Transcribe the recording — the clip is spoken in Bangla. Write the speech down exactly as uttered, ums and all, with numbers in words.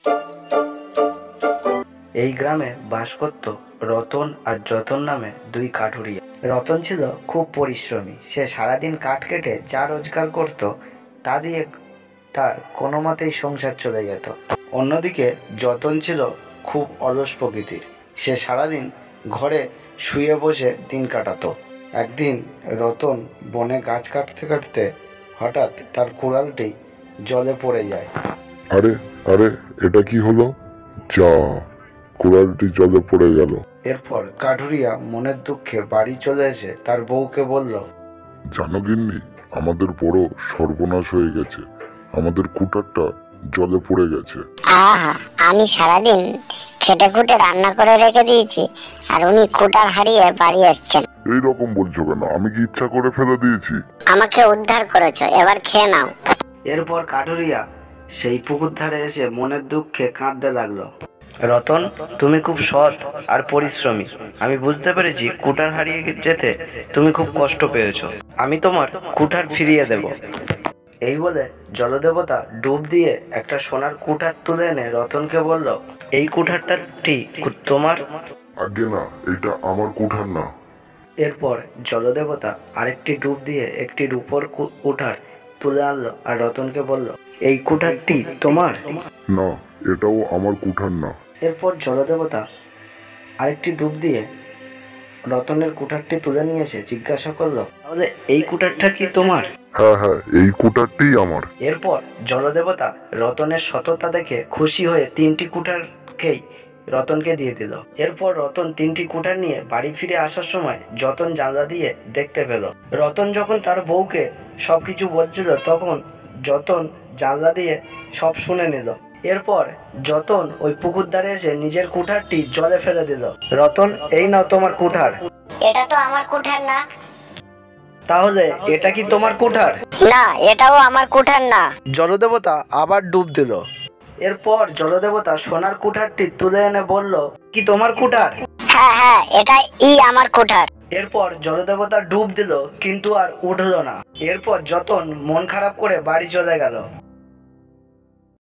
এই গ্রামে বাস করত রতন আর যতন নামে দুই কাঠুরিয়া। রতন ছিল খুব পরিশ্রমী। সে সারাদিন কাঠ কেটে যা রোজগার করত তা দিয়ে তার কোনো মতেই সংসার চলে যেত। অন্যদিকে যতন ছিল খুব অলস প্রকৃতির। সে সারাদিন ঘরে শুয়ে বসে দিন কাটাতো। একদিন রতন বনে গাছ কাটতে কাটতে হঠাৎ তার কুড়ালটি জলে পড়ে যায়। আরে আরে এটা কি হলো? যা, কুড়ালটি জলে পড়ে গেল। এরপর কাঠুরিয়া মনের দুঃখে বাড়ি চলে এসে তার বউকে বলল, জানো গিন্নি, আমাদের বড় সর্বনাশ হয়ে গেছে। আমাদের কুটারটা জলে পড়ে গেছে। আহা, আমি সারাদিন খেটে খুটে রান্না করে রেখে দিয়েছি আর উনি কুটার হারিয়ে বাড়ি আসছেন। এই রকম বলছো কেন? আমি কি ইচ্ছা করে ফেলে দিয়েছি? আমাকে উদ্ধার করেছো, এবার খেয়ে নাও। এরপর কাঠুরিয়া সেই পুকুর ধারে এসে মনের দুঃখে কাঁদতে লাগলো। রতন, তুমি খুব সৎ আর পরিশ্রমী। আমি বুঝতে পেরেছি কুঠার হারিয়ে যেতে তুমি খুব কষ্ট পেয়েছো। আমি তোমার কুঠার ফিরিয়ে দেব। এই বলে জলদেবতা ডুব দিয়ে একটা সোনার কুঠার তুলে এনে রতনকে বলল, এই কুঠারটা ঠিক তোমার? আগে না, এটা আমার কুঠার না। এরপর জলদেবতা আরেকটি ডুব দিয়ে একটি রূপোর কুঠার তুলে আনলো আর রতনকে বলল, এই কুঠারটি তোমার? না, এটাও আমার কুঠার না। এরপর জলদেবতা আরেকটি ডুব দিয়ে রতনের কুঠারটি তুলে নিয়ে এসে জিজ্ঞাসা করলো, তাহলে এই কুঠারটা কি তোমার? হ্যাঁ হ্যাঁ, এই কুঠারটিই আমার। এরপর জলদেবতা রতনের সততা দেখে খুশি হয়ে তিনটি কুঠারকেই রতনকে দিয়ে দিল। এরপর রতন তিনটি কুঠার নিয়ে বাড়ি ফিরে আসার সময় যতন জানলা দিয়ে দেখতে পেল। রতন যখন তার বউকে সবকিছু বলছিল তখন যতন জানলা দিয়ে সব শুনে নিল। এরপর যতন ওই পুকুর ধারে এসে নিজের কুঠারটি জলে ফেলে দিল। রতন, এই নাও তোমার কুঠার। এটা তো আমার কুঠার না। তাহলে এটা কি তোমার কুঠার? না, এটাও আমার কুঠার না। জলদেবতা আবার ডুব দিল। এরপর জলদেবতা সোনার কুঠারটি তুলে এনে বলল, কি তোমার কুঠার? হ্যাঁ হ্যাঁ, এটাই আমার কুঠার। এরপর জলদেবতা ডুব দিল কিন্তু আর উঠল না। এরপর যতন মন খারাপ করে বাড়ি চলে গেল।